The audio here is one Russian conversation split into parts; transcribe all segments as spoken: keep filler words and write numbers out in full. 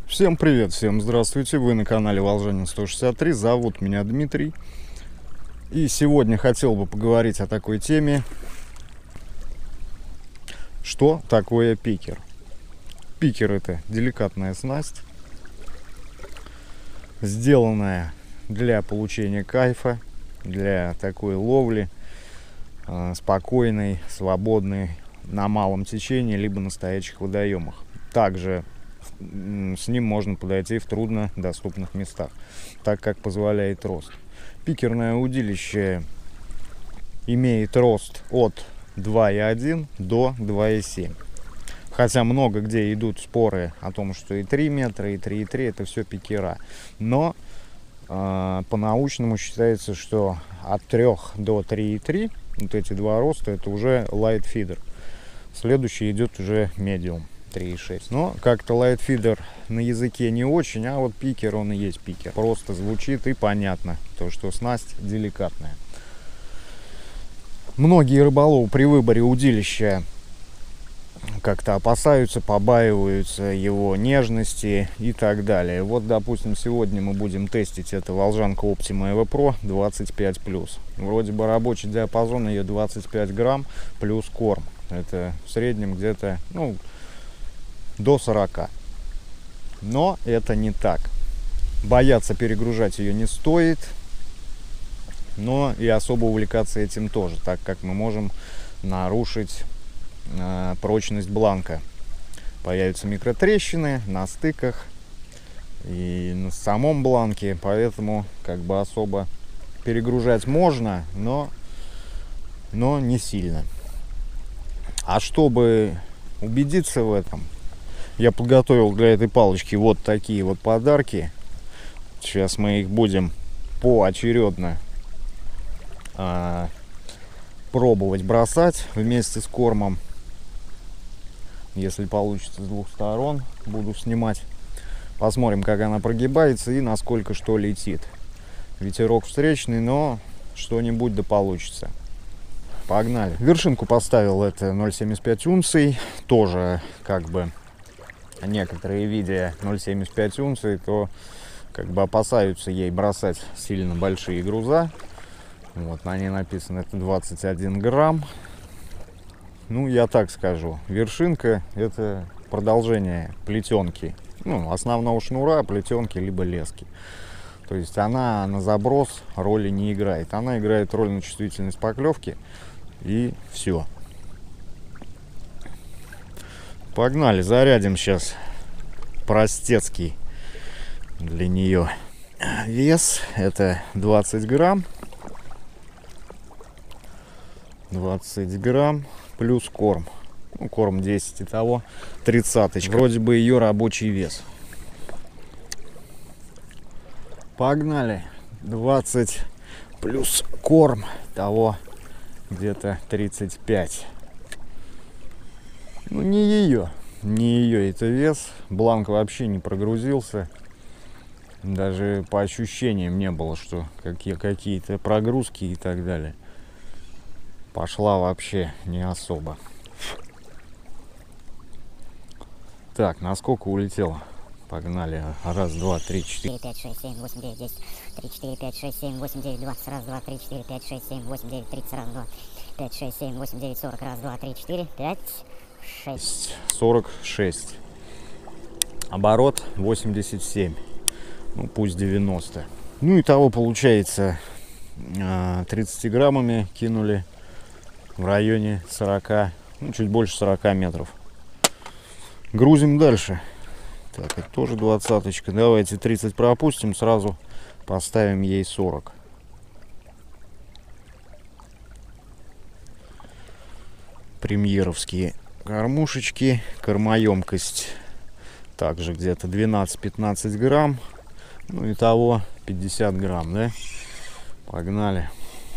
Всем привет, всем здравствуйте, вы на канале Волжанин сто шестьдесят три, зовут меня Дмитрий. И сегодня хотел бы поговорить о такой теме, что такое пикер. Пикер — это деликатная снасть, сделанная для получения кайфа, для такой ловли, э, спокойной, свободной, на малом течении, либо на стоячих водоемах. Также с ним можно подойти в труднодоступных местах, так как позволяет рост. Пикерное удилище имеет рост от два и один до два и семь. Хотя много где идут споры о том, что и три метра, и три и три это все пикера. Но э, по-научному считается, что от трёх до три и три, вот эти два роста, это уже light feeder. Следующий идет уже medium. три и шесть. Но как-то лайтфидер на языке не очень, а вот пикер, он и есть пикер. Просто звучит и понятно, то что снасть деликатная. Многие рыболовы при выборе удилища как-то опасаются, побаиваются его нежности и так далее. Вот, допустим, сегодня мы будем тестить это волжанка Optima эво про двадцать пять плюс. Вроде бы рабочий диапазон ее двадцать пять грамм плюс корм. Это в среднем где-то, ну, до сорока. Но это не так. Бояться перегружать ее не стоит, но и особо увлекаться этим тоже, так как мы можем нарушить э, прочность бланка. Появятся микротрещины на стыках и на самом бланке, поэтому как бы особо перегружать можно, но, но не сильно. А чтобы убедиться в этом, я подготовил для этой палочки вот такие вот подарки. Сейчас мы их будем поочередно а, пробовать бросать вместе с кормом. Если получится с двух сторон, буду снимать. Посмотрим, как она прогибается и насколько что летит. Ветерок встречный, но что-нибудь да получится. Погнали. Вершинку поставил это ноль целых семьдесят пять унций. Тоже как бы некоторые, видя ноль целых семьдесят пять унций, то как бы опасаются ей бросать сильно большие груза. Вот на ней написано это двадцать один грамм. Ну, я так скажу, вершинка — это продолжение плетенки, ну, основного шнура, плетенки либо лески. То есть она на заброс роли не играет. Она играет роль на чувствительность поклевки, и все. Погнали, зарядим сейчас простецкий для нее вес. Это двадцать грамм. двадцать грамм плюс корм. Ну, корм десять, итого тридцаточка. Вроде бы ее рабочий вес. Погнали. двадцать плюс корм, того где-то тридцать пять. Ну, не ее, не ее это вес. Бланк вообще не прогрузился. Даже по ощущениям не было, что какие, какие-то прогрузки и так далее. Пошла вообще не особо. Так, насколько улетела? Погнали. Раз, два, три, четыре. пять, шесть, семь, восемь, девять, десять. три, четыре, пять, шесть, семь, восемь, девять, двадцать. Раз, два, три, четыре, пять, шесть, семь, восемь, девять, тридцать. Раз, два, пять, шесть, семь, восемь, девять, сорок. Раз, два, три, четыре, пять, шесть. сорок шесть. Оборот восемьдесят семь. Ну, пусть девяносто. Ну, и того получается тридцать граммами кинули в районе сорока, ну, чуть больше сорока метров. Грузим дальше. Так, это тоже двадцаточка. Давайте тридцать пропустим, сразу поставим ей сорок. Премьеровские кормушечки. Кормоемкость также где-то двенадцать-пятнадцать грамм. Ну, итого пятьдесят грамм, да? Погнали.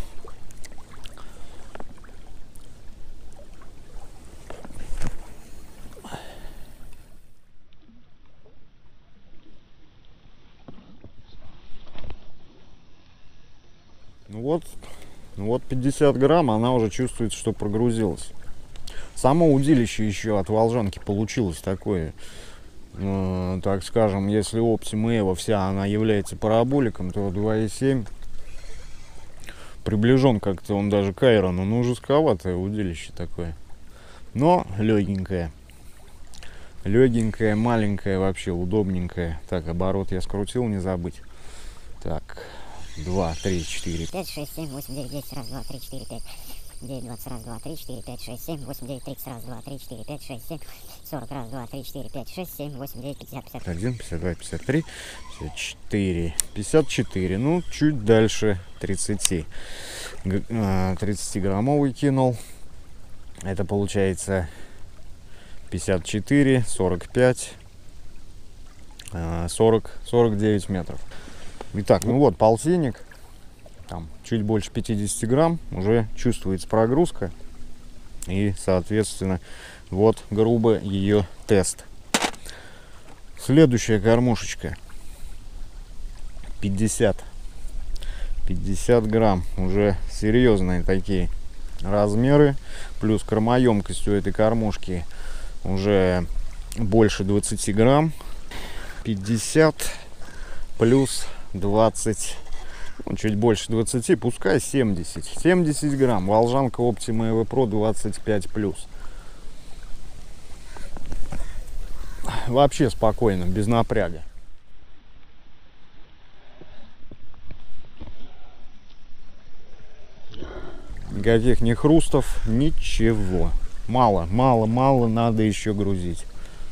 Ну вот, ну вот пятьдесят грамм, она уже чувствует, что прогрузилась. Само удилище еще от волжанки получилось такое э, ну, так скажем, если Optima Evo вся она является параболиком, то два и семь приближен как-то он даже к Айрону, ну жестковатое удилище такое, но легенькое. Легенькая, маленькая, вообще удобненькая. Так, оборот я скрутил, не забыть. Так, два, три, четыре. пять, шесть, семь, восемь, девять, десять, раз, два, три, четыре, пять, девять, двадцать, раз, два, три, четыре, пять, шесть, семь, восемь, девять, тридцать, раз, два, три, четыре, пять, шесть, семь, сорок, раз, два, три, четыре, пять, шесть, семь, восемь, девять, пятьдесят, пятьдесят один, пятьдесят два, пятьдесят три, пятьдесят четыре, пятьдесят четыре. Ну, чуть дальше тридцати. тридцатиграммовый кинул. Это получается пятьдесят четыре, сорок пять, сорок, сорок девять метров. Итак, ну вот полтинник, там чуть больше пятидесяти грамм, уже чувствуется прогрузка. И, соответственно, вот грубо ее тест. Следующая кормушечка. пятьдесят. пятьдесят грамм. Уже серьезные такие размеры. Плюс кормоемкость у этой кормушки уже больше двадцати грамм. пятьдесят плюс двадцать, ну, чуть больше двадцати, пускай семьдесят. семьдесят грамм. Волжанка Optima Evo Pro двадцать пять плюс. Вообще спокойно, без напряга. Никаких ни хрустов, ничего. Мало, мало, мало, надо еще грузить.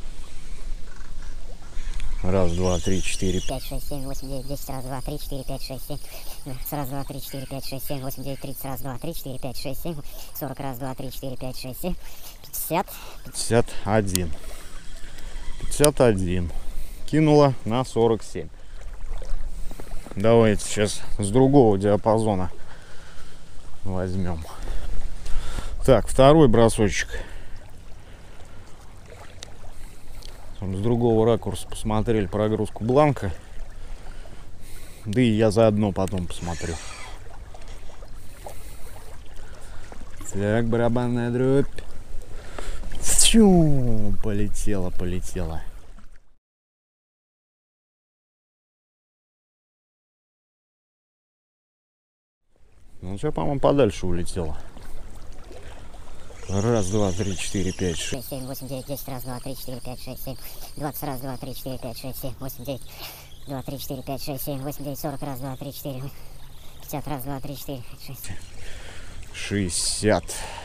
Раз, два, три, четыре, пять, шесть, семь, восемь, девять, десять, раз, два, три, четыре, пять, шесть, семь, раз, два, три, четыре, пять, шесть, семь, восемь, девять, тридцать, раз, два, три, четыре, пять, шесть, семь, сорок, раз, два, три, четыре, пять, шесть, семь, пятьдесят. пятьдесят один. пятьдесят один. Кинула на сорок семь. Давайте сейчас с другого диапазона возьмем. Так, второй бросочек. С другого ракурса посмотрели прогрузку бланка. Да и я заодно потом посмотрю. Так, барабанная дробь. Чу, полетела, полетела. Ну, сейчас, по-моему, подальше улетела. Раз, два, три, четыре, пять, шесть. семь, восемь, девять, десять, раз, два, три, четыре, пять, шесть, семь, двадцать, раз, два, три, четыре, пять, шесть, семь, восемь, девять, два, три, четыре, пять, шесть, семь, восемь, девять, сорок, раз, два, три, четыре, пятьдесят, раз, два, три, четыре, шесть. шестьдесят.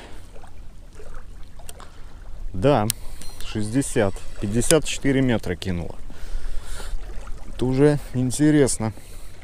Да, шестьдесят. пятьдесят четыре метра кинула. Это уже интересно.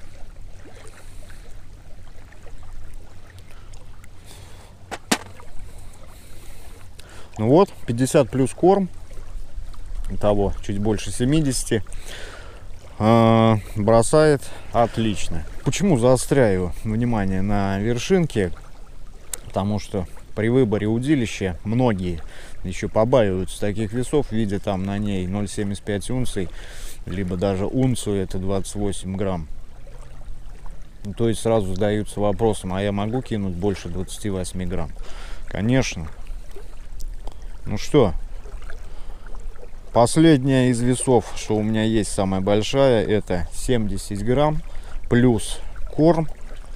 Ну вот, пятьдесят плюс корм. Того чуть больше семидесяти. А, бросает отлично. Почему заостряю внимание на вершинке? Потому что при выборе удилища многие еще побаиваются таких весов, видя там на ней ноль целых семьдесят пять унций, либо даже унцию, это двадцать восемь грамм. Ну, то есть сразу задаются вопросом: а я могу кинуть больше двадцати восьми грамм? Конечно. Ну что, последняя из весов, что у меня есть, самая большая, это семьдесят грамм плюс корм.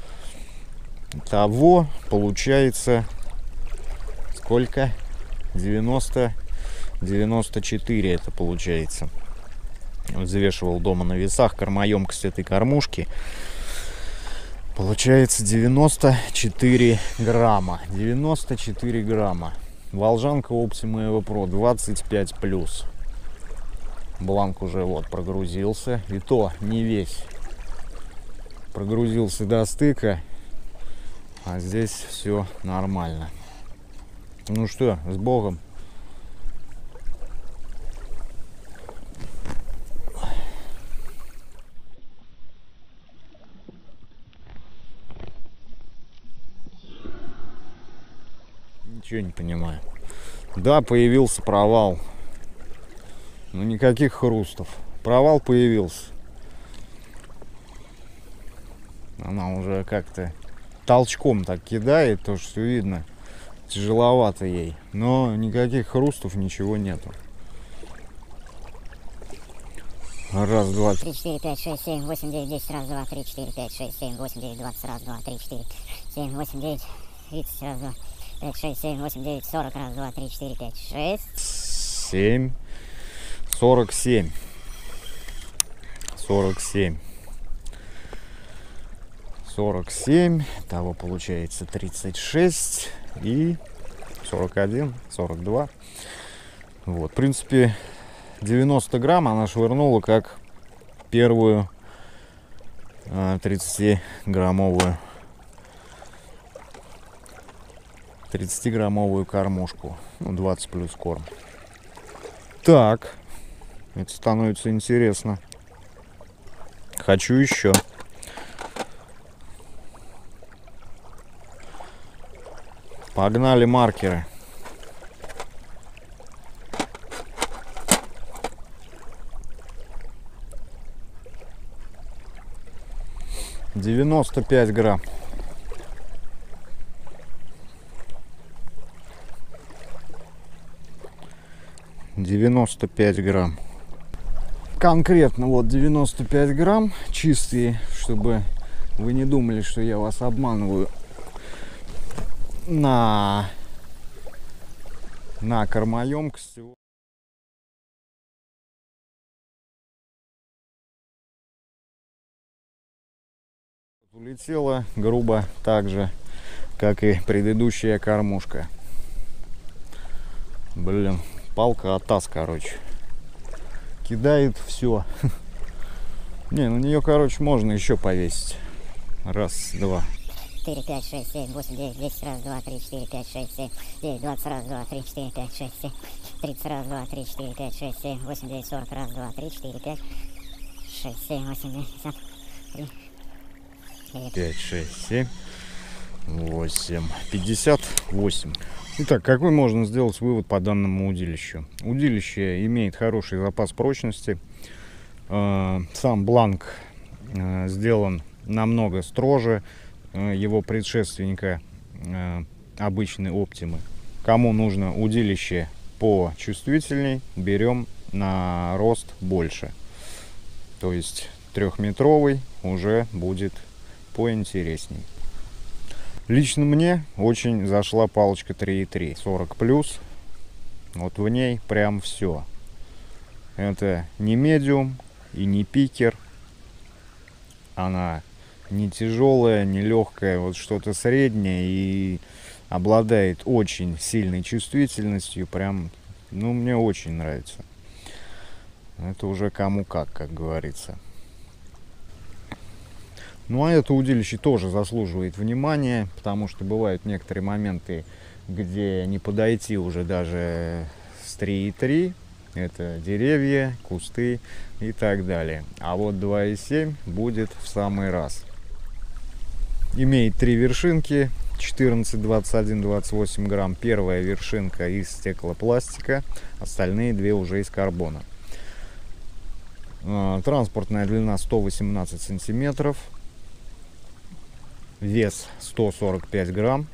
Того получается сколько? девяносто, девяносто четыре это получается. Взвешивал дома на весах кормоемкость этой кормушки. Получается девяносто четыре грамма. девяносто четыре грамма. Волжанка Optima Evo Pro двадцать пять плюс. Бланк уже вот прогрузился. И то не весь. Прогрузился до стыка. А здесь все нормально. Ну что, с Богом. Ничего не понимаю. Да, появился провал. Но никаких хрустов. Провал появился. Она уже как-то толчком так кидает, то что видно. Тяжеловато ей. Но никаких хрустов, ничего нету. Раз, два, три, четыре, пять, шесть, семь, восемь, девять, десять. Раз, два, три, четыре, пять, шесть, семь, восемь, девять, двадцать. Раз, два, три, четыре, семь, восемь, девять, тридцать. Раз, два, пять, шесть, семь, восемь, девять, сорок. Раз, два, три, четыре, пять, шесть. семь, сорок семь. сорок семь. сорок семь. Того получается тридцать шесть и сорок один, сорок два. Вот, в принципе, девяносто грамм она швырнула как первую тридцатиграммовую тридцатиграммовую кормушку. Ну, двадцать плюс корм. Так, это становится интересно. Хочу еще. Погнали маркеры. девяносто пять грамм. девяносто пять грамм. Конкретно вот девяносто пять грамм чистые, чтобы вы не думали, что я вас обманываю на, на кормоемкости. Улетела грубо так же, как и предыдущая кормушка. Блин, палка атас, короче. Кидает все. Не, на нее, короче, можно еще повесить. Раз, два. четыре, пять, шесть, семь, восемь, девять, десять. Раз, два, три, четыре, пять, шесть, семь, девять, двадцать. Раз, два, три, четыре, пять, шесть, семь, тридцать. Раз, два, три, четыре, пять, шесть, семь, восемь, девять, сорок. Раз, два, три, четыре, пять, шесть, семь, восемь, девять, десять. пять, шесть, семь, восемь. пятьдесят восемь. Итак, какой можно сделать вывод по данному удилищу? Удилище имеет хороший запас прочности. Сам бланк сделан намного строже его предшественника, обычной Оптимы. Кому нужно удилище почувствительней, берем на рост больше. То есть трехметровый уже будет поинтересней. Лично мне очень зашла палочка три и три сорок плюс. Вот в ней прям все. Это не медиум и не пикер. Она не тяжелая, не легкая, вот что-то среднее, и обладает очень сильной чувствительностью. Прям, ну, мне очень нравится. Это уже кому как, как говорится. Ну, а это удилище тоже заслуживает внимания, потому что бывают некоторые моменты, где не подойти уже даже с три и три. Это деревья, кусты и так далее. А вот два и семь будет в самый раз. Имеет три вершинки, четырнадцать, двадцать один, двадцать восемь грамм. Первая вершинка из стеклопластика, остальные две уже из карбона. Транспортная длина сто восемнадцать сантиметров. Вес сто сорок пять грамм,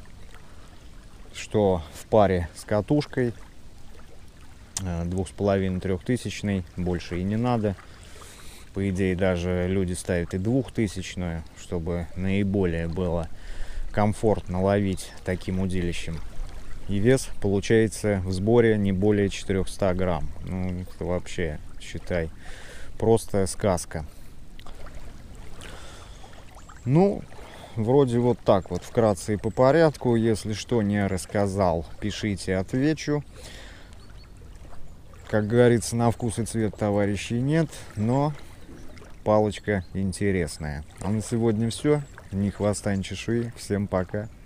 что в паре с катушкой двух с половиной трехтысячной, больше и не надо. По идее, даже люди ставят и двухтысячную, чтобы наиболее было комфортно ловить таким удилищем. И вес получается в сборе не более четырёхсот грамм. Ну, это вообще, считай, просто сказка. Ну, вроде вот так вот, вкратце и по порядку. Если что не рассказал, пишите, отвечу. Как говорится, на вкус и цвет товарищей нет, но палочка интересная. А на сегодня все. Ни хвоста, ни чешуи. Всем пока.